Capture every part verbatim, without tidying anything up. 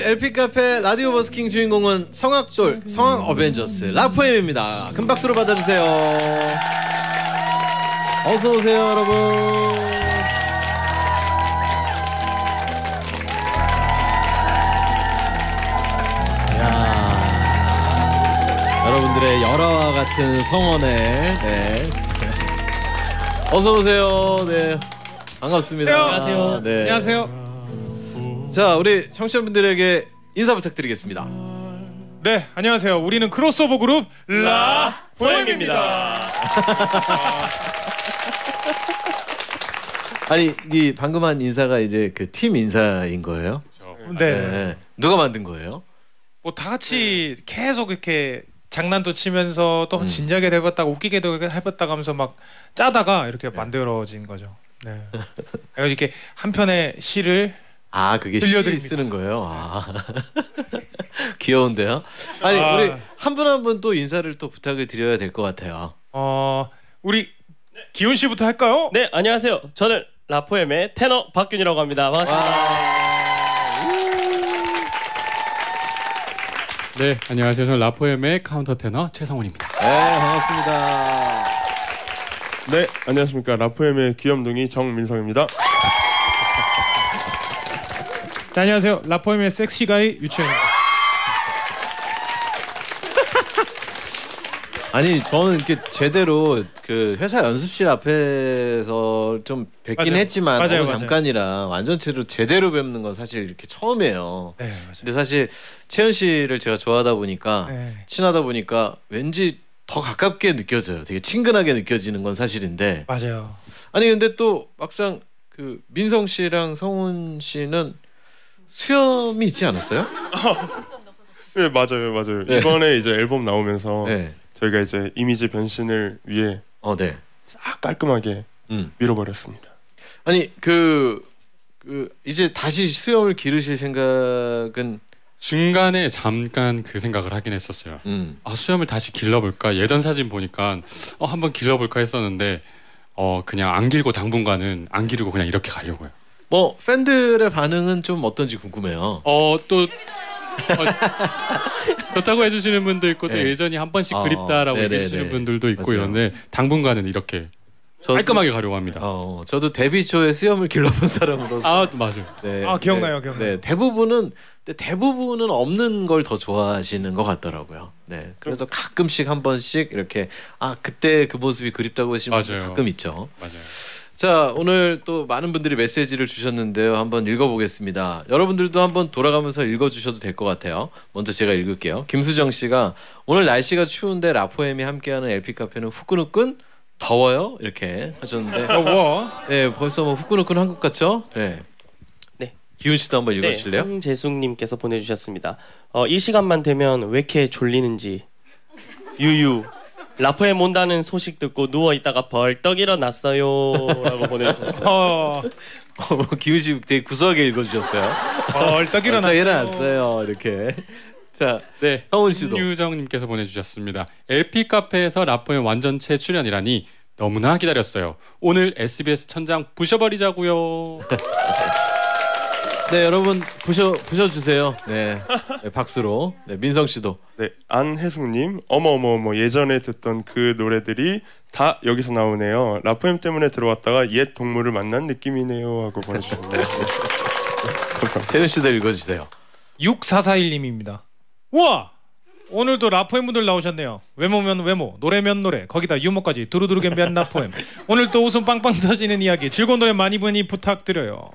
엘피 카페 라디오 버스킹 주인공은 성악돌 성악 어벤져스 라포엠입니다. 큰 박수로 받아주세요. 어서 오세요, 여러분. 야, 여러분들의 열화와 같은 성원에 네. 어서 오세요. 네, 반갑습니다. 안녕하세요. 네. 안녕하세요. 자, 우리 청취자분들에게 인사 부탁드리겠습니다. 네, 안녕하세요. 우리는 크로스오버 그룹 라포엠입니다. 아니, 이 방금 한 인사가 이제 그 팀 인사인 거예요? 네. 네. 누가 만든 거예요? 뭐 다 같이 계속 이렇게 장난도 치면서 또 음. 진지하게 해봤다가 웃기게도 해봤다가 하면서 막 짜다가 이렇게 만들어진 거죠. 네. 이렇게 한 편의 시를 아, 그게 시를 쓰는 거예요? 아. 귀여운데요? 아니, 아. 우리 한 분 한 분 또 인사를 또 부탁을 드려야 될 것 같아요. 어, 우리 기훈 씨부터 할까요? 네, 안녕하세요. 저는 라포엠의 테너 박균이라고 합니다. 반갑습니다. 네, 안녕하세요. 저는 라포엠의 카운터 테너 최성훈입니다. 네, 반갑습니다. 네, 안녕하십니까. 라포엠의 귀염둥이 정민성입니다. 네, 안녕하세요. 라포엠의 섹시가이 유채현입니다. 아니, 저는 이렇게 제대로 그 회사 연습실 앞에서 좀 뵙긴 맞아요. 했지만 맞아요, 너무 맞아요. 잠깐이라 완전체로 제대로 뵙는 건 사실 이렇게 처음이에요. 네, 맞아요. 근데 사실 채연 씨를 제가 좋아하다 보니까 네. 친하다 보니까 왠지 더 가깝게 느껴져요. 되게 친근하게 느껴지는 건 사실인데. 맞아요. 아니, 근데 또 막상 그 민성 씨랑 성훈 씨는 수염이 있지 않았어요? 네, 맞아요, 맞아요. 네. 이번에 이제 앨범 나오면서 네. 저희가 이제 이미지 변신을 위해 어, 네. 싹 깔끔하게 음. 밀어버렸습니다. 아니, 그, 그 이제 다시 수염을 기르실 생각은? 중간에 잠깐 그 생각을 하긴 했었어요. 음. 아, 수염을 다시 길러볼까? 예전 사진 보니까 어, 한번 길러볼까 했었는데 어, 그냥 안 길고 당분간은 안 기르고 그냥 이렇게 가려고요. 뭐 팬들의 반응은 좀 어떤지 궁금해요. 어, 또 어, 좋다고 해주시는 분도 있고 또 네. 예전이 한 번씩 어, 그립다라고 네네네. 얘기해주시는 분들도 있고 맞아요. 이런데 당분간은 이렇게 저도, 깔끔하게 가려고 합니다. 어, 저도 데뷔 초에 수염을 길러본 사람으로서 아, 맞아요. 네, 아, 기억나요, 네, 기억나요. 네, 대부분은 근데 대부분은 없는 걸 더 좋아하시는 것 같더라고요. 네, 그래서 가끔씩 한 번씩 이렇게 아, 그때 그 모습이 그립다고 하시는 분들 맞아요. 가끔 있죠. 맞아요. 자, 오늘 또 많은 분들이 메시지를 주셨는데요. 한번 읽어보겠습니다. 여러분들도 한번 돌아가면서 읽어주셔도 될 것 같아요. 먼저 제가 읽을게요. 김수정 씨가 오늘 날씨가 추운데 라포엠이 함께하는 엘피 카페는 후끈후끈 더워요? 이렇게 하셨는데 더워. 네, 벌써 뭐 후끈후끈 한국 같죠? 네. 네. 기훈 씨도 한번 읽어주실래요? 네, 홍재숙님께서 보내주셨습니다. 어, 이 시간만 되면 왜 이렇게 졸리는지 유유 라포엠 온다는 소식 듣고 누워 있다가 벌떡 일어났어요라고 보내주셨어요. 어, 어, 기훈 씨 되게 구수하게 읽어주셨어요. 벌떡 일어났어요. 일어났어요. 이렇게. 자, 네, 성훈 씨도. 윤유정님께서 보내주셨습니다. 엘피 카페에서 라포엠 완전체 출연이라니 너무나 기다렸어요. 오늘 에스비에스 천장 부셔버리자고요. 네, 여러분 부셔 부셔 주세요. 네, 네, 박수로. 네, 민성 씨도. 네, 안혜숙님, 어머 어머 어머 예전에 듣던 그 노래들이 다 여기서 나오네요. 라포엠 때문에 들어왔다가 옛 동물을 만난 느낌이네요 하고 보내주셨네요. 감사합니다. 재윤 씨도 읽어주세요. 육사사일님입니다. 우와! 오늘도 라포엠 분들 나오셨네요. 외모면 외모, 노래면 노래, 거기다 유머까지 두루두루 겸비한 라포엠. 오늘 또 웃음 빵빵 터지는 이야기, 즐거운 노래 많이 많이 부탁드려요.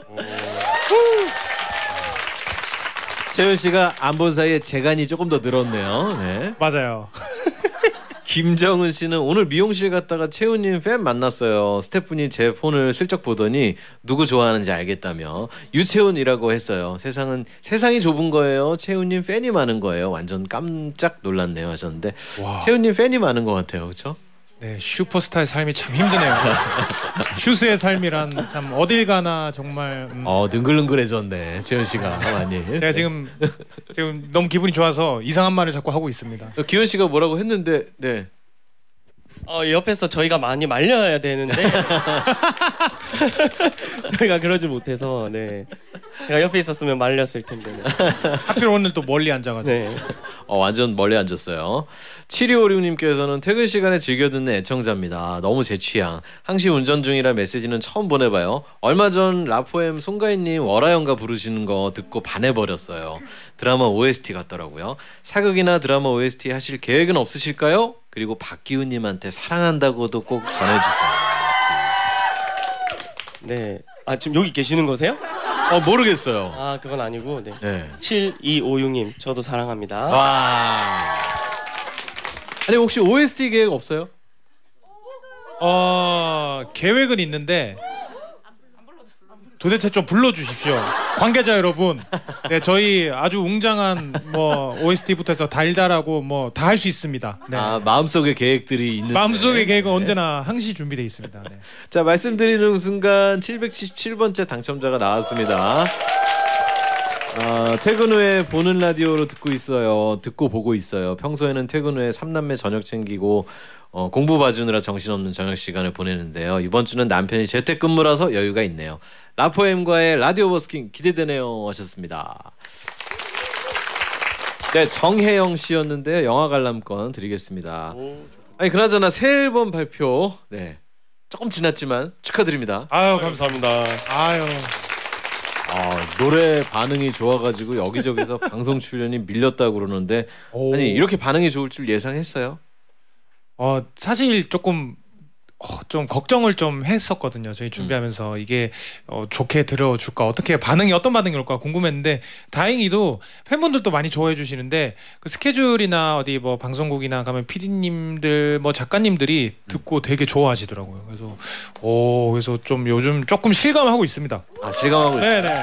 재윤 씨가 안 본 사이에 재간이 조금 더 늘었네요. 네. 맞아요. 김정은 씨는 오늘 미용실 갔다가 채훈님 팬 만났어요. 스태프분이 제 폰을 슬쩍 보더니 누구 좋아하는지 알겠다며 유채훈이라고 했어요. 세상은 세상이 좁은 거예요. 채훈님 팬이 많은 거예요. 완전 깜짝 놀랐네요 하셨는데 와. 채훈님 팬이 많은 것 같아요, 그렇죠? 네, 슈퍼스타의 삶이 참 힘드네요. 슈스의 삶이란 참 어딜 가나 정말. 음. 어, 능글능글해졌네 채훈 씨가 많이. 제가 지금 지금 너무 기분이 좋아서 이상한 말을 자꾸 하고 있습니다. 기훈 씨가 뭐라고 했는데, 네. 어, 옆에서 저희가 많이 말려야 되는데 저희가 그러지 못해서 네. 제가 옆에 있었으면 말렸을 텐데. 네. 하필 오늘 또 멀리 앉아가지고. 네. 어, 완전 멀리 앉았어요. 칠이오육님께서는 퇴근 시간에 즐겨 듣는 애청자입니다. 너무 제 취향. 항시 운전 중이라 메시지는 처음 보내봐요. 얼마 전 라포엠 송가인님 월화연가 부르시는 거 듣고 반해버렸어요. 드라마 오에스티 같더라고요. 사극이나 드라마 오에스티 하실 계획은 없으실까요? 그리고 박기훈님한테 사랑한다고도 꼭 전해주세요. 네. 아 지금 여기 계시는 거세요? 어 모르겠어요. 아 그건 아니고 네. 네. 칠이오육님 저도 사랑합니다. 와. 아니 혹시 오에스티 계획 없어요? 어 계획은 있는데 도대체 좀 불러주십시오. 관계자 여러분. 네 저희 아주 웅장한 뭐 오에스티부터 해서 달달하고 뭐 다 할 수 있습니다. 네. 아 마음속에 계획들이 있는데. 마음속의 계획은 네. 언제나 항시 준비되어 있습니다. 네. 자 말씀드리는 순간 칠백칠십칠 번째 당첨자가 나왔습니다. 어, 퇴근 후에 보는 라디오로 듣고 있어요. 듣고 보고 있어요. 평소에는 퇴근 후에 삼남매 저녁 챙기고 어, 공부 봐주느라 정신없는 저녁 시간을 보내는데요. 이번 주는 남편이 재택근무라서 여유가 있네요. 라포엠과의 라디오 버스킹 기대되네요 하셨습니다. 네 정혜영 씨였는데요. 영화 관람권 드리겠습니다. 아니 그나저나 새 앨범 발표 네 조금 지났지만 축하드립니다. 아유 감사합니다. 감사합니다. 아유. 아, 노래 반응이 좋아가지고 여기저기서 방송 출연이 밀렸다고 그러는데 오. 아니 이렇게 반응이 좋을 줄 예상했어요? 어 사실 조금 어, 좀 걱정을 좀 했었거든요. 저희 준비하면서 음. 이게 어, 좋게 들어줄까 어떻게 반응이 어떤 반응이 올까 궁금했는데 다행히도 팬분들도 많이 좋아해 주시는데 그 스케줄이나 어디 뭐 방송국이나 가면 피디님들 뭐 작가님들이 듣고 되게 좋아하시더라고요. 그래서 오 그래서 좀 요즘 조금 실감하고 있습니다. 아 실감하고 있어요. 네네.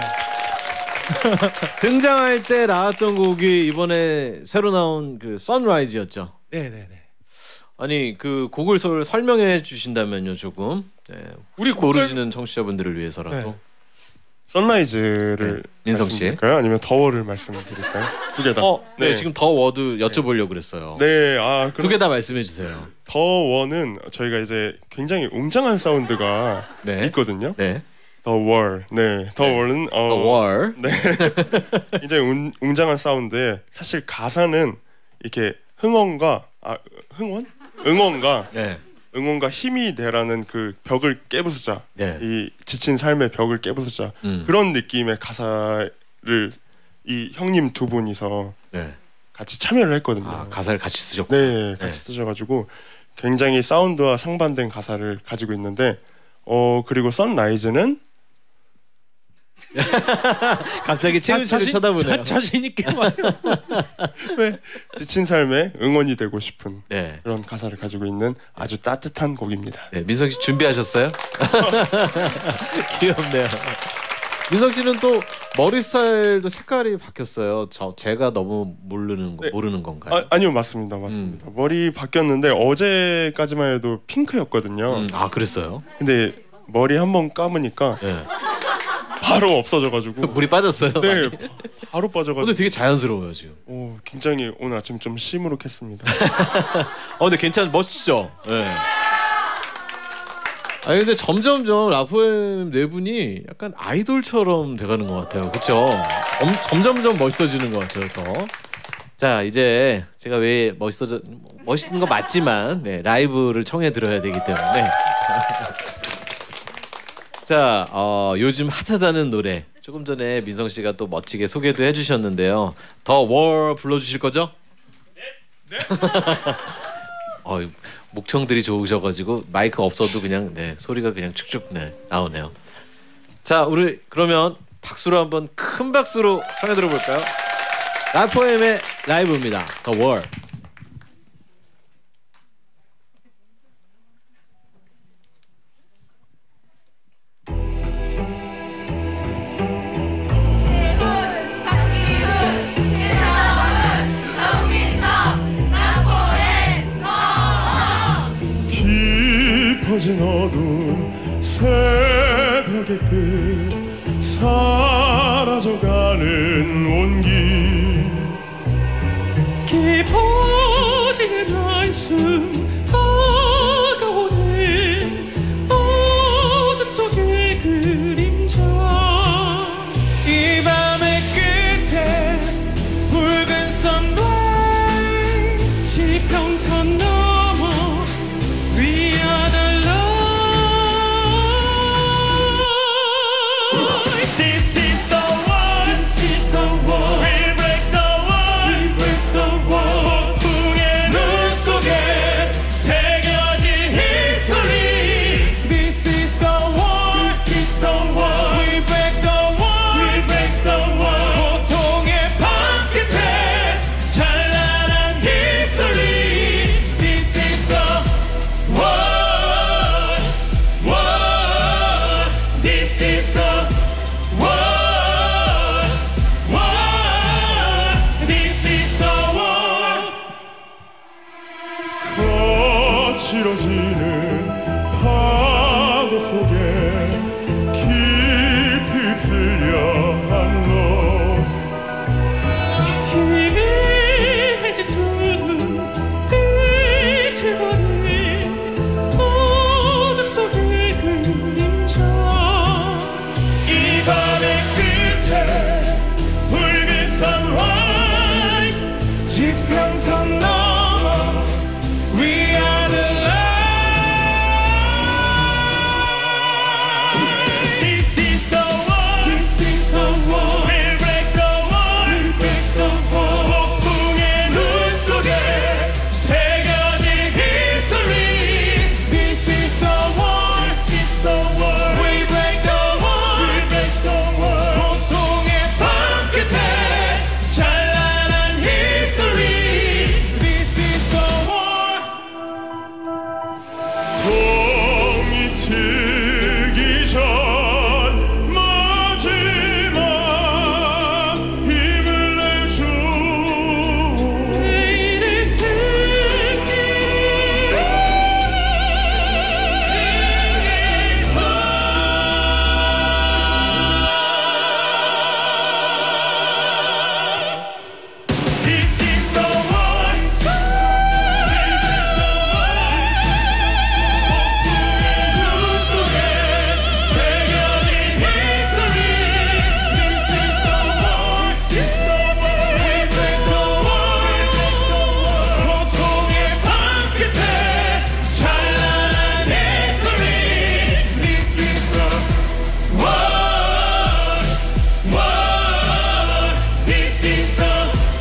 등장할 때 나왔던 곡이 이번에 새로 나온 그 선라이즈였죠. 네네네. 아니 그 곡을 설, 설명해 주신다면요 조금 네. 우리 모르시는 청취자분들을 위해서라도 네. 선라이즈를 네. 민성 씨. 말씀드릴까요? 아니면 더워를 말씀드릴까요? 두 개 다. 어, 네. 네. 지금 더 워드 여쭤보려고 그랬어요. 네, 아 두 개 다 말씀해 주세요. 더워는 저희가 이제 굉장히 웅장한 사운드가 네. 있거든요. 네. 더 월, 네, 더 네. 월은 어, The War. 네, 굉장히 웅, 웅장한 사운드에 사실 가사는 이렇게 흥원과 아 흥원? 응원과 네. 응원과 힘이 되라는 그 벽을 깨부수자, 네. 이 지친 삶의 벽을 깨부수자 음. 그런 느낌의 가사를 이 형님 두 분이서 네. 같이 참여를 했거든요. 아, 가사를 같이 쓰셨고. 네, 같이 네. 쓰셔가지고 굉장히 사운드와 상반된 가사를 가지고 있는데 어 그리고 선라이즈는 갑자기 채윤 씨를 자신- 쳐다보네요. 자, 자신 있게 말해요. 왜? 지친 삶에 응원이 되고 싶은 네. 그런 가사를 가지고 있는 아주 따뜻한 곡입니다. 네, 민성 씨 준비하셨어요? 귀엽네요. 민성 씨는 또 머리 스타일도 색깔이 바뀌었어요. 저 제가 너무 모르는 거 네. 모르는 건가요? 아, 아니요 맞습니다 맞습니다. 머리 바뀌었는데 어제까지만 해도 핑크였거든요. 음, 아 그랬어요? 근데 머리 한번 감으니까 네. 바로 없어져가지고 물이 빠졌어요. 네 많이? 바로 빠져가지고 오늘 되게 자연스러워요 지금. 오, 굉장히 오늘 아침 좀 시무룩했습니다. 어 근데 괜찮 멋지죠? 네. 아니 근데 점점점 라포엠 네 분이 약간 아이돌처럼 돼가는 것 같아요. 그렇죠? 점점점 멋있어지는 것 같아요. 더. 자 이제 제가 왜 멋있어져 멋있는 거 맞지만 네, 라이브를 청해 들어야 되기 때문에 자 어, 요즘 핫하다는 노래 조금 전에 민성 씨가 또 멋지게 소개도 해주셨는데요. 더 월 불러주실 거죠? 네. 네. 어, 목청들이 좋으셔가지고 마이크 없어도 그냥 네 소리가 그냥 축축 네, 나오네요. 자 우리 그러면 박수로 한번 큰 박수로 청해 들어볼까요? 라포엠의 라이브입니다. The War. 깊어진 어두운 새벽의 끝 사라져가는 온기 깊어지는 한숨 더 거칠어지는 파도 속에 깊이 쓸려 한 lost 희미해진 두눈 빛을 버린 어둠 속의 그림자 이 밤의 끝에 붉은 sunrise 지평선 넘어 We are the light This is the war This is the war We'll break the wall We'll break the wall 폭풍의 눈 속에 새겨진 history This is the war This is the war We break the wall We break the wall 고통의 밤 끝에 찬란한 history This is the war 동이 트기 전 마지막 힘을 내줘 내일의 승리 This is the war 눈 속에 새겨진 history This is the war This is the war We break the wall 고통의 밤 끝에 찬란한 history This is the war war This is the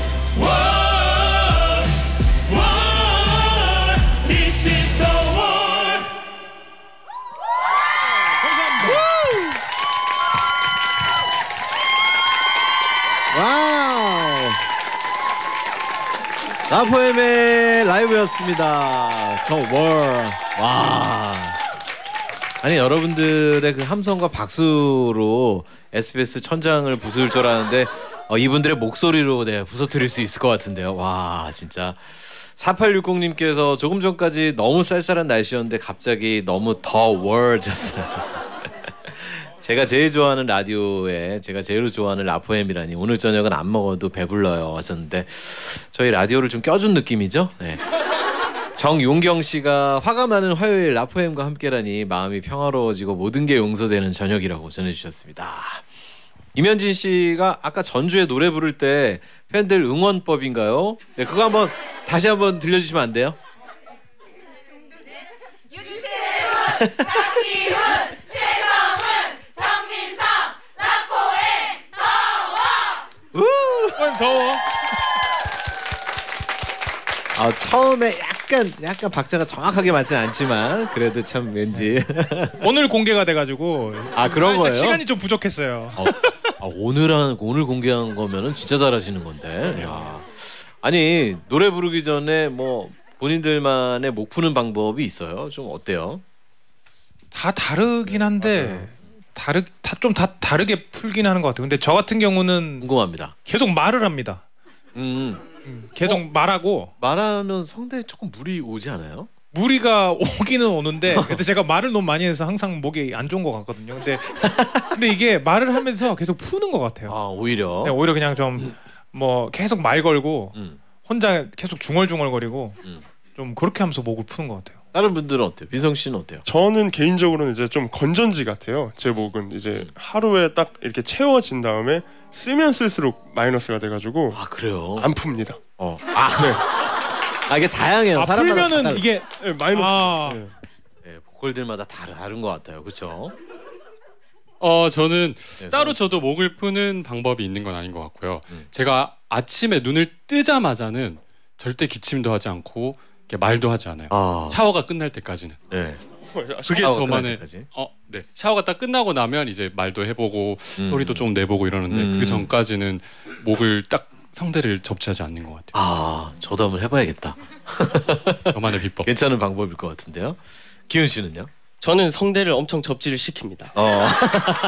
war war This is the war 와우. 라포엠의 라이브였습니다. 더 월. 와. 아니 여러분들의 그 함성과 박수로 에스비에스 천장을 부술 줄 알았는데 어, 이분들의 목소리로 네, 부서뜨릴 수 있을 것 같은데요. 와 진짜. 사팔육공님께서 조금 전까지 너무 쌀쌀한 날씨였는데 갑자기 너무 더 월졌어요. 제가 제일 좋아하는 라디오에 제가 제일 좋아하는 라포엠이라니 오늘 저녁은 안 먹어도 배불러요 하셨는데 저희 라디오를 좀 껴준 느낌이죠? 네. 정용경 씨가 화가 많은 화요일 라포엠과 함께라니 마음이 평화로워지고 모든 게 용서되는 저녁이라고 전해주셨습니다. 이면진 씨가 아까 전주에 노래 부를 때 팬들 응원법인가요? 네, 그거 한번 다시 한번 들려주시면 안 돼요? 윤채훈, 박기훈, 최성훈, 정민성, 라포엠, 더워! 어, 더워. 아, 처음에 약간 약간 박자가 정확하게 맞지는 않지만 그래도 참 왠지 오늘 공개가 돼가지고 아, 그런 살짝 거예요? 시간이 좀 부족했어요. 어, 아, 오늘 한 오늘 공개한 거면은 진짜 잘하시는 건데. 야. 아니 노래 부르기 전에 뭐 본인들만의 목 푸는 방법이 있어요? 좀 어때요? 다 다르긴 한데 다르 다 좀 다 다르게 풀긴 하는 것 같아요. 근데 저 같은 경우는 궁금합니다. 계속 말을 합니다. 음, 음, 계속 말하고 말하면 성대에 조금 무리 오지 않아요? 무리가 오기는 오는데 근데 제가 말을 너무 많이 해서 항상 목이 안 좋은 것 같거든요. 근데 근데 이게 말을 하면서 계속 푸는 것 같아요. 아 오히려. 네, 오히려 그냥 좀 뭐 계속 말 걸고 음. 혼자 계속 중얼중얼거리고 음. 좀 그렇게 하면서 목을 푸는 것 같아요. 다른 분들은 어때요? 민성 씨는 어때요? 저는 개인적으로는 이제 좀 건전지 같아요. 제 목은 이제 하루에 딱 이렇게 채워진 다음에 쓰면 쓸수록 마이너스가 돼가지고 아 그래요? 안 풉니다. 어. 아, 네. 아 이게 다양해요. 아 사람마다 다 풀면은 달라. 이게 네, 마이너스. 아. 네. 네, 보컬들마다 다 다른 것 같아요. 그렇죠? 어 저는 네, 따로 저도 목을 푸는 방법이 있는 건 아닌 것 같고요. 음. 제가 아침에 눈을 뜨자마자는 절대 기침도 하지 않고 이렇게 말도 하지 않아요. 아, 샤워가 끝날 때까지는. 네. 그게 샤워 저만의 끝날 때까지? 어, 네. 샤워가 딱 끝나고 나면 이제 말도 해보고 음. 소리도 좀 내보고 이러는데 음. 그 전까지는 목을 딱 성대를 접지하지 않는 것 같아요. 아, 저도 한번 해봐야겠다. 저만의 비법. 괜찮은 방법일 것 같은데요. 기훈 씨는요? 저는 성대를 엄청 접지를 시킵니다. 어,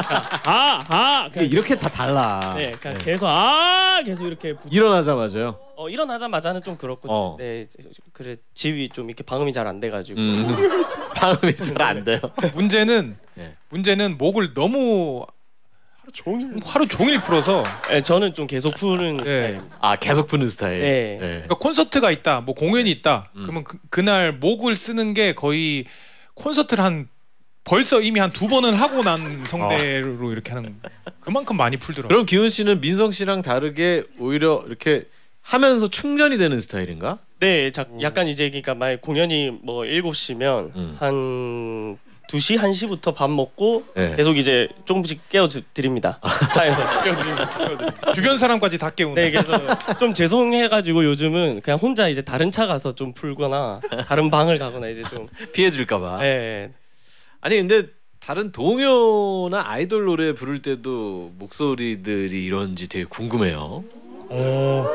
아, 아, 이게 이렇게 다 달라. 네, 그냥 네. 계속 아, 계속 이렇게 부... 일어나자마자요. 어 일어나자마자는 좀 그렇고 어. 네 그래 집이 좀 이렇게 방음이 잘 안 돼가지고 음. 방음이 잘 안 돼요. 문제는 네. 문제는 목을 너무 하루 종일 하루 종일 풀어서 네, 저는 좀 계속 푸는 네. 스타일입니다. 아 계속 푸는 스타일. 네. 네. 그러니까 콘서트가 있다, 뭐 공연이 있다. 음. 그러면 그, 그날 목을 쓰는 게 거의 콘서트를 한 벌써 이미 한 두 번을 하고 난 성대로 이렇게 하는 그만큼 많이 풀더라고요. 그럼 기훈 씨는 민성 씨랑 다르게 오히려 이렇게 하면서 충전이 되는 스타일인가? 네, 자, 약간 이제 그러니까 만약 공연이 뭐 일곱 시면 음. 한 두 시, 한 시부터 밥 먹고 네. 계속 이제 조금씩 깨워 드립니다. 차에서 깨워드립니다. 주변 사람까지 다 깨운다. 네, 그래서 좀 죄송해가지고 요즘은 그냥 혼자 이제 다른 차 가서 좀 풀거나 다른 방을 가거나 이제 좀 피해 줄까봐. 네. 아니 근데 다른 동요나 아이돌 노래 부를 때도 목소리들이 이런지 되게 궁금해요. 어,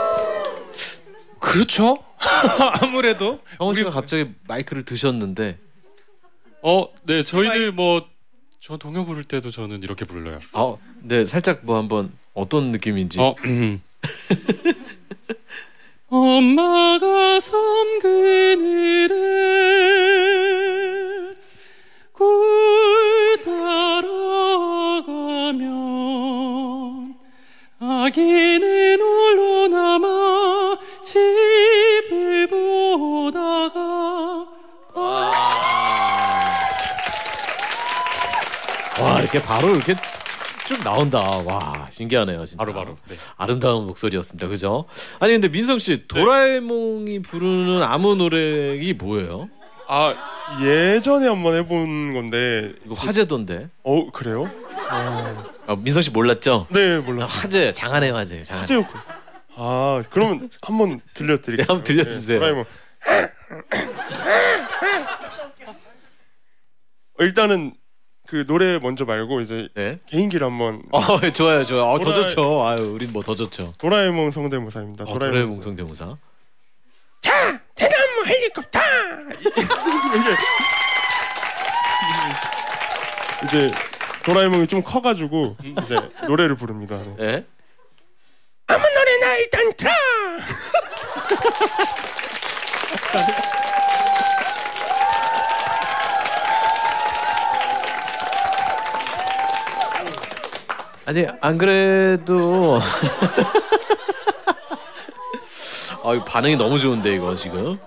그렇죠. 아무래도 형원 씨가 갑자기 마이크를 드셨는데, 어, 네, 저희들 뭐 저 동요 부를 때도 저는 이렇게 불러요. 어, 네 살짝 뭐 한번 어떤 느낌인지. 어, 음. 엄마가 섬 그늘에 굴 따라가면 아기는 홀로 남아 집을 보다가 와. 와 이렇게 바로 이렇게 쭉 나온다. 와 신기하네요 진짜. 바로 바로. 네. 아름다운 목소리였습니다. 그죠? 아니 근데 민성 씨 도라에몽이 부르는 아무 노래이 뭐예요? 아 예전에 한번 해본 건데 이거 화제던데. 어 그래요? 아, 민성 씨 몰랐죠? 네 아, 몰라. 화제 장안의 화제. 장안의. 화제였고. 아 그러면 한번 들려드릴게요. 네, 한번 들려주세요. 네, 도라에몽. 어, 일단은 그 노래 먼저 말고 이제 네. 개인기를 한번. 어 좋아요 좋아요. 어, 더 도라에- 좋죠. 아유 우린 뭐 더 좋죠. 도라에몽 성대모사입니다. 어, 도라에몽 성대모사. 자 대나무 헬리콥터. 이게 이제 도라에몽이 좀 커가지고 이제 노래를 부릅니다. 네. 네. 아무 노래나 일단 틀어. 아니 안 그래도 아 이거 반응이 너무 좋은데 이거 지금.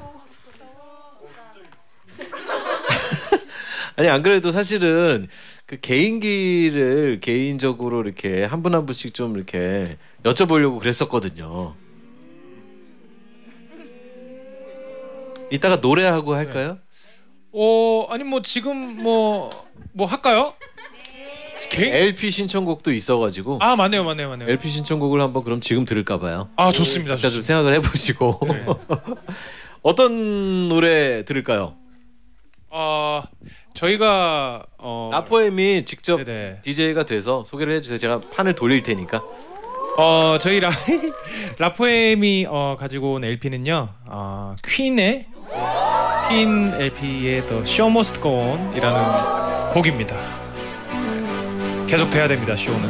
아니 안 그래도 사실은 그 개인기를 개인적으로 이렇게 한 분 한 분씩 좀 이렇게 여쭤보려고 그랬었거든요. 이따가 노래하고 할까요? 어 아니 뭐 지금 뭐 뭐 할까요? 개... 엘피 신청곡도 있어가지고 아 맞네요 맞네요 맞네요. 엘피 신청곡을 한번 그럼 지금 들을까 봐요. 아 좋습니다. 진짜 좀 생각을 해보시고 네. 어떤 노래 들을까요? 어 저희가 어 라포엠이 직접 네네. 디제이가 돼서 소개를 해주세요. 제가 판을 돌릴 테니까. 어 저희 라 라포엠이 어 가지고 온 엘피는요 어 퀸의 퀸 엘피의 The Show Must Go On이라는 곡입니다. 계속 돼야 됩니다. 쇼는.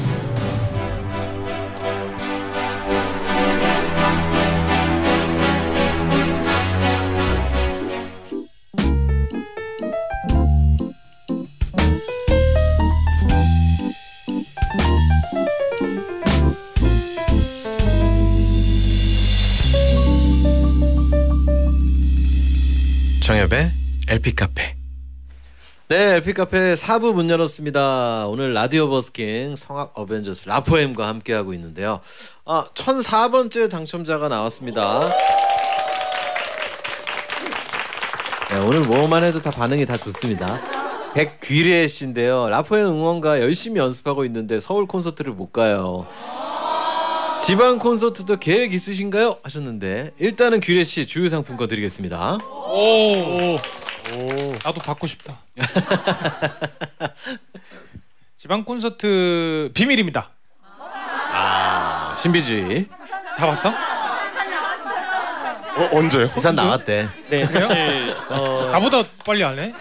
정엽의 엘피 카페. 네, 엘피 카페 사 부 문 열었습니다. 오늘 라디오 버스킹 성악 어벤져스 라포엠과 함께하고 있는데요. 아, 천사 번째 당첨자가 나왔습니다. 네, 오늘 뭐만 해도 다 반응이 다 좋습니다. 백귀례 씨인데요. 라포엠 응원가 열심히 연습하고 있는데 서울 콘서트를 못 가요. 지방 콘서트도 계획 있으신가요? 하셨는데 일단은 귀례 씨 주요 상품권 드리겠습니다. 오. 오. 나도 받고 싶다. 지방 콘서트 비밀입니다. 아, 신비주의. 다 봤어? 어 언제요? 부산 나왔대. 네, 사실 어, 나보다 빨리 안 해?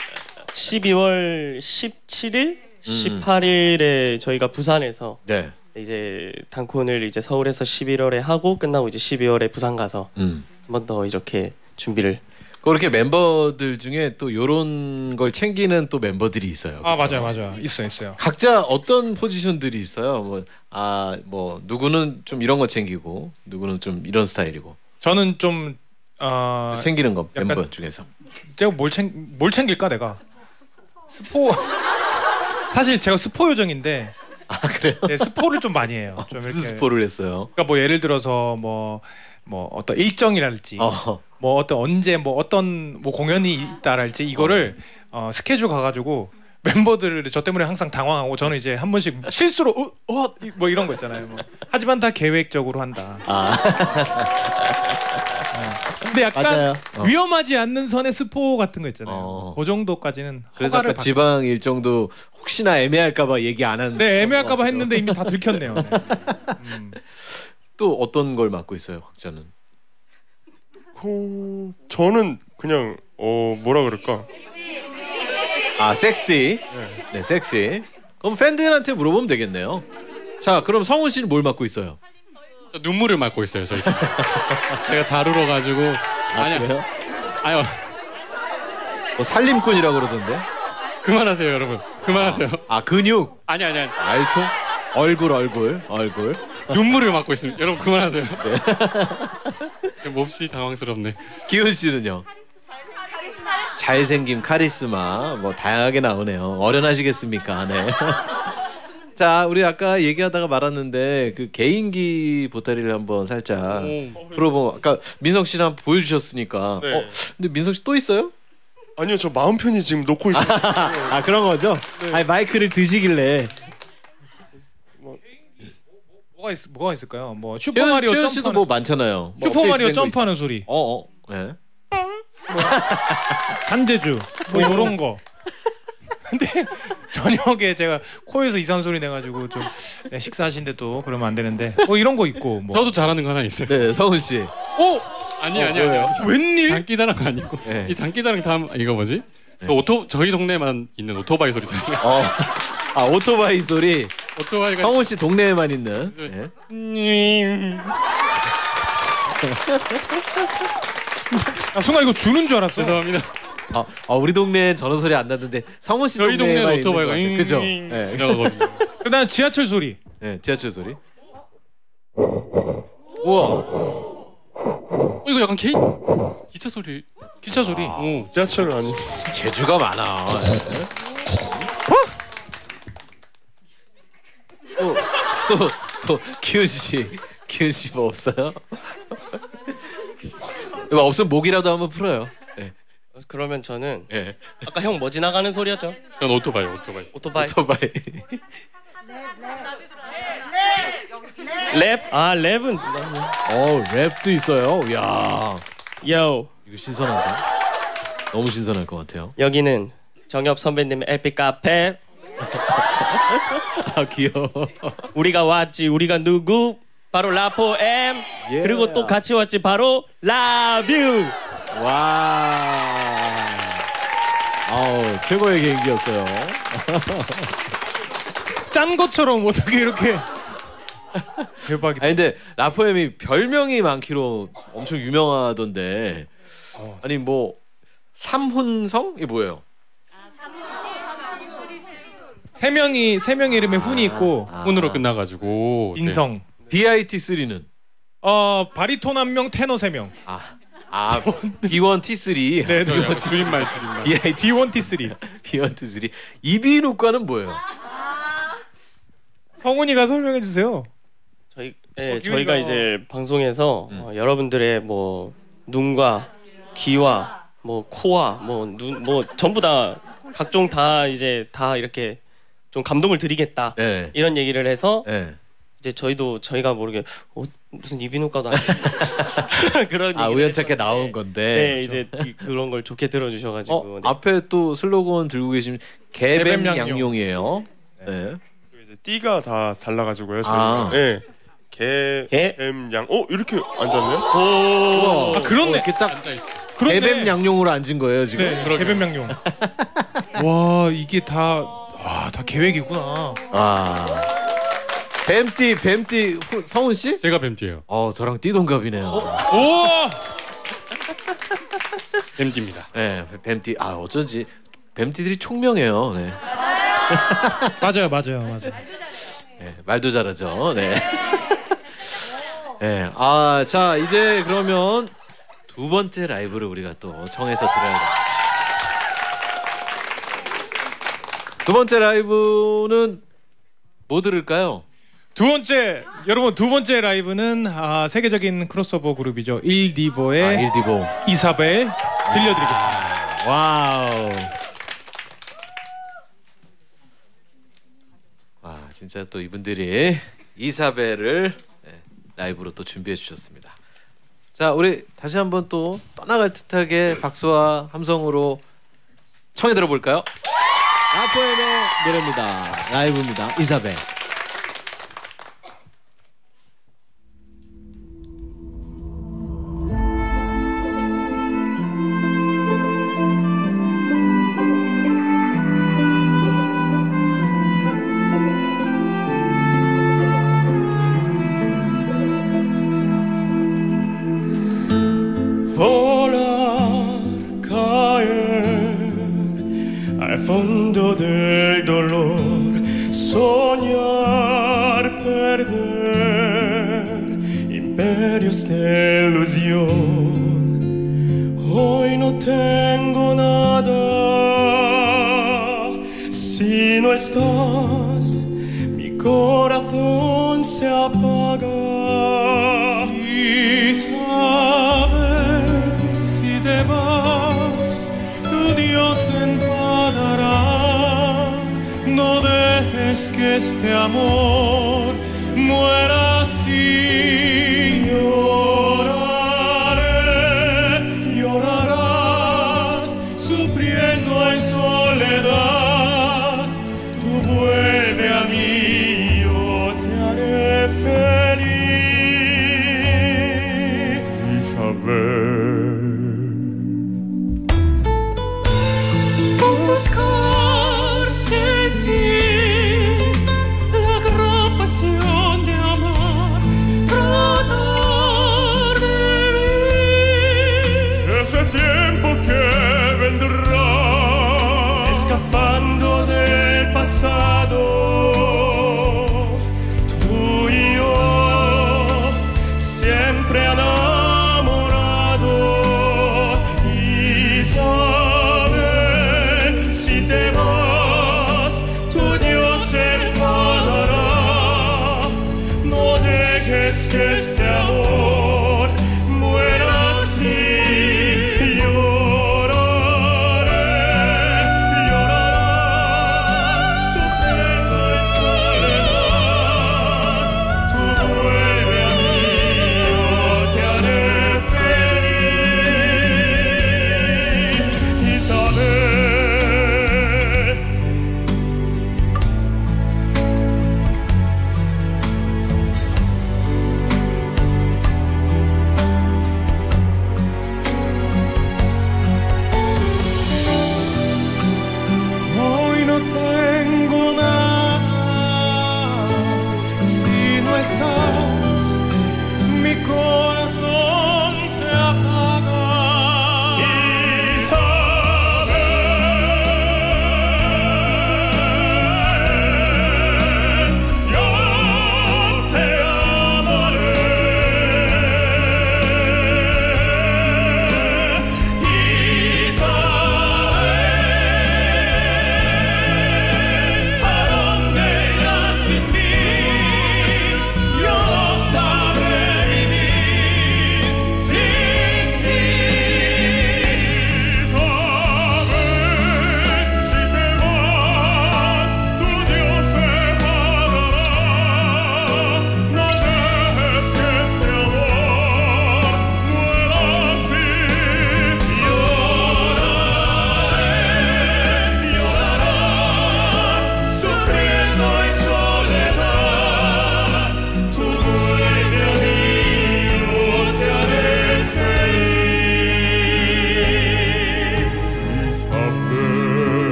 십이월 십칠일, 십팔일에 저희가 부산에서 네. 이제 단콘을 이제 서울에서 십일월에 하고 끝나고 이제 십이월에 부산 가서 음. 한 번 더 이렇게 준비를. 그렇게 멤버들 중에 또 요런 걸 챙기는 또 멤버들이 있어요. 아 그쵸? 맞아요, 맞아요. 있어, 있어요. 각자 어떤 포지션들이 있어요. 뭐 아 뭐 누구는 좀 이런 거 챙기고 누구는 좀 이런 스타일이고 저는 좀 어, 챙기는 거 약간- 멤버 중에서. 제가 뭘, 챙, 뭘 챙길까 내가? 스포. 사실 제가 스포 요정인데 아 그래요? 네, 스포를 좀 많이 해요. 좀 무슨 이렇게. 스포를 했어요? 그러니까 뭐 예를 들어서 뭐 뭐 어떤 일정이랄지 어. 뭐 어떤 언제 뭐 어떤 뭐 공연이 있다랄지 이거를 어, 스케줄 가가지고 멤버들 저 때문에 항상 당황하고 저는 이제 한 번씩 실수로 어, 어, 이- 뭐 이런 거 있잖아요. 뭐. 하지만 다 계획적으로 한다. 아 근데 약간 맞아요. 어. 위험하지 않는 선의 스포 같은 거 있잖아요. 어. 그 정도까지는 그래서 허가를 아까 받... 지방 일정도 혹시나 애매할까봐 얘기 안 한. 네 애매할까봐 했는데 이미 다 들켰네요. 네. 음. 또 어떤 걸 맡고 있어요, 각자는? 어, 저는 그냥 어 뭐라 그럴까? 아 섹시. 네, 섹시. 그럼 팬들한테 물어보면 되겠네요. 자, 그럼 성훈 씨는 뭘 맡고 있어요? 저 눈물을 맡고 있어요. 저희 팀. 제가 잘 울어가지고 아, 아니야. 그래요? 아유 뭐 살림꾼이라고 그러던데. 그만하세요 여러분. 그만하세요. 아 근육. 아니 아니 아니. 알통. 얼굴 얼굴 얼굴. 눈물을 맡고 있습니다. 여러분 그만하세요. 몹시 당황스럽네. 기훈 씨는요? 잘생김, 카리스마 뭐 다양하게 나오네요. 어련하시겠습니까? 네. 자, 우리 아까 얘기하다가 말았는데 그 개인기 보따리를 한번 살짝 오. 풀어보. 아까 민성 씨는 한번 보여주셨으니까. 네. 어, 근데 민성 씨 또 있어요? 아니요, 저 마음 편히 지금 놓고 있어요. 아 그런 거죠? 아니 마이크를 드시길래. 뭐가 있 뭐가 있을까요? 뭐 슈퍼 마리오 최현 점프하는 씨도 뭐 많잖아요. 뭐 슈퍼 마리오 업데이트된 거 점프하는 소리, 있- 어, 어, 네. 단제주 뭐 이런 거. 근데 저녁에 제가 코에서 이상한 소리 내가지고 좀 네, 식사하신데 또 그러면 안 되는데 뭐 이런 거 있고 뭐. 저도 잘하는 거 하나 있어요. 네, 성훈 씨. 오 아니 어, 아니 뭐예요? 아니요. 웬일? 장기자랑 아니고 네. 이 장기자랑 다음 이거 뭐지? 저 오토 저희 동네만 있는 오토바이 소리잖아요. 어. 아 오토바이 소리. 오토바이가 성훈 씨 동네에만 있는. 네. 아, 순간 이거 주는 줄 알았어. 죄송합니다. 아, 아, 우리 동네엔 저런 소리 안 나는데 성훈 씨 저희 동네에만 동네는 있는 것 오토바이가 같아요. 그죠? 잉 네. 지나가거든요. 그다음 지하철 소리. 네, 지하철 소리. 우와. 어, 이거 약간 케이 기차 소리. 기차 소리. 오. 지하철 아니. 재주가 많아. 또또 기훈 씨, 기훈 씨 뭐 없어요? 뭐 없으면 목이라도 한번 풀어요. 네, 그러면 저는 네. 아까 형 뭐 지나가는 소리였죠? 전 오토바이 오토바이. 오토바이. 오토바이. 랩? 아 랩은 어, 랩도 있어요. 야, 요 이거 신선한데? 너무 신선할 것 같아요. 여기는 정엽 선배님의 에픽 카페. 아 귀여워. 우리가 왔지 우리가 누구? 바로 라포엠. 예. 그리고 또 같이 왔지 바로 라뷰. 와. 아우 최고의 개인기였어요. 짠 것처럼 어떻게 이렇게 대박이다. 아니 근데 라포엠이 별명이 많기로 엄청 유명하던데. 아니 뭐 삼훈성이 뭐예요? 세 명이 세 명의 이름에 훈이 있고 혼으로 끝나가지고 네. 인성. 비아이티 쓰리는 어 바리톤 한 명, 테너 세 명. 아, 아 비원 티 쓰리. 네, 저 약간 줄임말 줄임말. 비아이티 디 원, 티 쓰리. 비원 티 쓰리. 이비인후과는 뭐예요? 성훈이가 설명해 주세요. 저희 예, 어, 저희가 기훈이가- 이제 방송에서 음. 어, 여러분들의 뭐 눈과 귀와 뭐 코와 뭐 눈 뭐 전부 다 각종 다 이제 다 이렇게 좀 감동을 드리겠다 네. 이런 얘기를 해서 네. 이제 저희도 저희가 모르게 어, 무슨 이비인후과도 아니고 그런 아 얘기를 우연찮게 했었는데, 나온 건데. 네 이제 이- 그런 걸 좋게 들어주셔가지고 어 네. 앞에 또 슬로건 들고 계신 개뱀 개뱀 양용. 양용이에요. 네. 이제 띠가 다 달라가지고요. 아. 저희가. 예. 개, 개? 뱀, 양. 어 이렇게 앉았네요? 오. 아, 그렇네. 어, 이렇게 딱 앉아 있어. 그런데 개뱀 양용으로 앉은 거예요 지금. 네, 그러게요. 개뱀 양용. 와 이게 다 와 다 계획이구나. 아 뱀띠 뱀띠 후- 성훈 씨? 제가 뱀띠예요. 어 저랑 띠동갑이네요. 오! 뱀띠입니다. 네 뱀띠 아 어쩐지 뱀띠들이 총명해요. 네. 맞아요, 맞아요, 맞아요. 네, 말도 잘하죠. 네. 네. 아, 자, 이제 그러면 두 번째 라이브를 우리가 또 청해서 들어야 돼. 두 번째 라이브는 뭐 들을까요? 두 번째 여러분 두 번째 라이브는 아, 세계적인 크로스오버 그룹이죠. 일디보의 아, 일디보. 이사벨 들려드리겠습니다. 와우. 와, 진짜 또 이분들이 이사벨을 네, 라이브로 또 준비해 주셨습니다. 자, 우리 다시 한번 또 떠나갈 듯하게 박수와 함성으로 청해 들어볼까요? 라포엠의 노래입니다. 라이브입니다. 이사벨. Volar, caer al fondo del dolor, soñar, perder imperios de ilusión. Hoy no tengo nada si no estás, mi corazón se apaga. Si te vas, tu Dios se enfadará. No dejes que este amor muera así. Llorarás, llorarás, sufriendo en soledad. Tú vuelve a mí, yo te haré feliz. Buscar sentir la gran pasión de amar.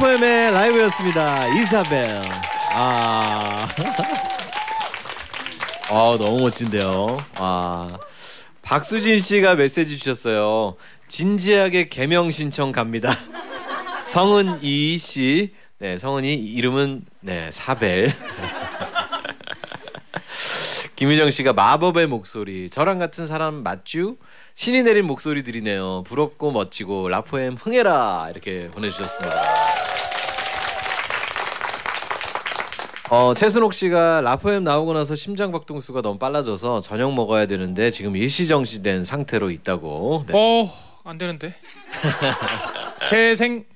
라포엠의 라이브였습니다. 이사벨. 아, 아 너무 멋진데요. 아, 박수진 씨가 메시지 주셨어요. 진지하게 개명 신청 갑니다. 성은 이 씨. 네, 성은이 이름은 네 사벨. 김유정 씨가 마법의 목소리. 저랑 같은 사람 맞쥬? 신이 내린 목소리들이네요. 부럽고 멋지고 라포엠 흥해라 이렇게 보내주셨습니다. 어, 최순옥 씨가 라포엠 나오고 나서 심장 박동수가 너무 빨라져서 저녁 먹어야 되는데 지금 일시정지된 상태로 있다고. 네. 어, 안 되는데. 재생.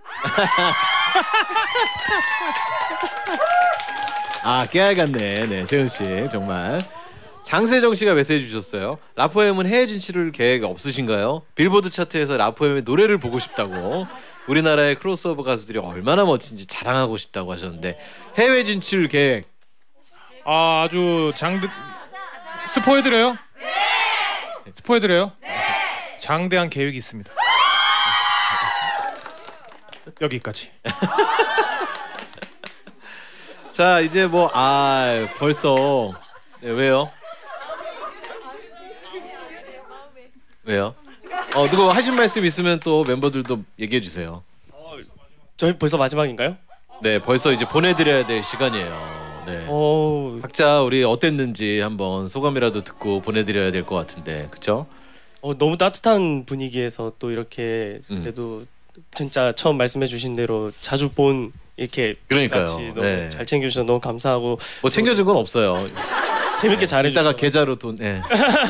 아, 깨알 같네. 네, 재훈 씨 정말. 장세정 씨가 메시지 주셨어요. 라포엠은 해외 진출을 계획 없으신가요? 빌보드 차트에서 라포엠의 노래를 보고 싶다고. 우리나라의 크로스오버 가수들이 얼마나 멋진지 자랑하고 싶다고 하셨는데 해외 진출 계획. 아, 아주 장대 스포해드려요? 네. 스포해드려요? 네. 장대한 계획이 있습니다. 여기까지. 자, 이제 뭐 아 벌써 네, 왜요? 왜요? 어 누구 하신 말씀 있으면 또 멤버들도 얘기해 주세요. 저희 벌써 마지막인가요? 네, 벌써 이제 보내드려야 될 시간이에요. 네. 어, 각자 우리 어땠는지 한번 소감이라도 듣고 보내드려야 될 것 같은데, 그렇죠? 어, 너무 따뜻한 분위기에서 또 이렇게 그래도 진짜 처음 말씀해주신 대로 자주 본 이렇게 그러니까요. 같이 너무 네. 잘 챙겨주셔서 너무 감사하고 뭐 챙겨준 건 없어요. 재밌게 잘해주셔서 이따가 계좌로 돈. 네.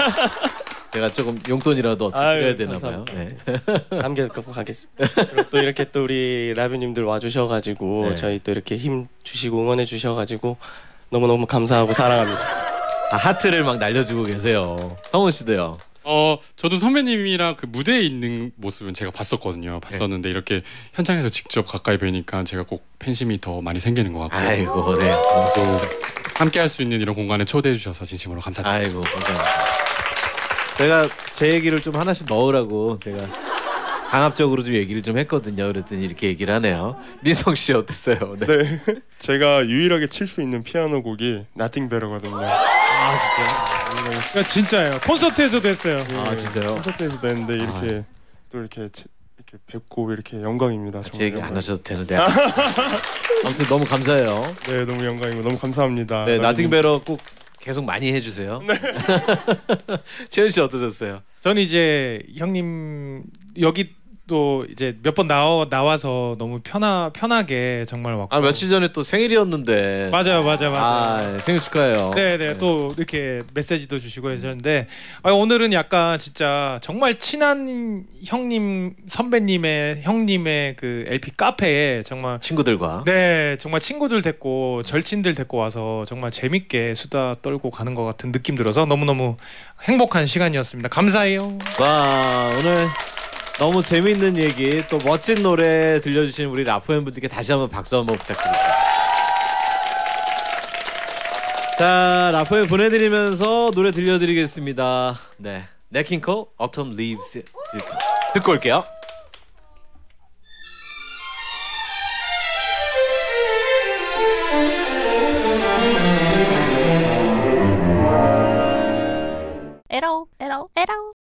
제가 조금 용돈이라도 어떻게 아유, 드려야 되나 봐요. 감사합니다. 네. 남겨놓고 가겠습니다. 그리고 또 이렇게 또 우리 라뷰님들 와주셔가지고 네. 저희 또 이렇게 힘 주시고 응원해 주셔가지고 너무너무 감사하고 사랑합니다. 아, 하트를 막 날려주고 계세요. 성훈 씨도요. 어 저도 선배님이랑 그 무대에 있는 모습은 제가 봤었거든요. 봤었는데 이렇게 현장에서 직접 가까이 뵈니까 제가 꼭 팬심이 더 많이 생기는 것 같고. 아이고, 네. 또 함께 할 수 있는 이런 공간에 초대해 주셔서 진심으로 감사드립니다. 아이고, 감사합니다. 제가 제 얘기를 좀 하나씩 넣으라고 제가 강압적으로 좀 얘기를 좀 했거든요. 그랬더니 이렇게 얘기를 하네요. 민성 씨 어땠어요? 네. 네, 제가 유일하게 칠 수 있는 피아노 곡이 Nothing Better거든요. 아, 진짜. 그러니까 진짜예요. 콘서트에서도 했어요. 아, 진짜요? 콘서트에서도 했는데 이렇게 또 이렇게 치- 이렇게 뵙고 이렇게 영광입니다. 제 얘기 안 정말. 하셔도 되는데. 아무튼 너무 감사해요. 네, 너무 영광이고 너무 감사합니다. 네, 라뷰님. 나팅 베러 꼭 계속 많이 해주세요. 네. 채연 씨 어떠셨어요? 저는 이제 형님 여기 또 이제 몇 번 나와 나와서 너무 편하 편하게 정말 왔고. 아, 며칠 전에 또 생일이었는데. 맞아요, 맞아요, 맞아요. 아, 생일 축하해요. 네, 네, 또 이렇게 메시지도 주시고 하셨는데 아, 오늘은 약간 진짜 정말 친한 형님 선배님의 형님의 그 엘피 카페에 정말 친구들과. 네, 정말 친구들 데리고 절친들 데리고 와서 정말 재밌게 수다 떨고 가는 것 같은 느낌 들어서 너무너무 행복한 시간이었습니다. 감사해요. 와, 오늘 너무 재밌는 얘기 또 멋진 노래 들려주신 우리 라포엠 분들께 다시 한번 박수 한번 부탁드립니다. 자, 라포엠 보내드리면서 노래 들려드리겠습니다. 네, 네킹콜 Autumn Leaves 듣고 올게요. 에러 에러 에러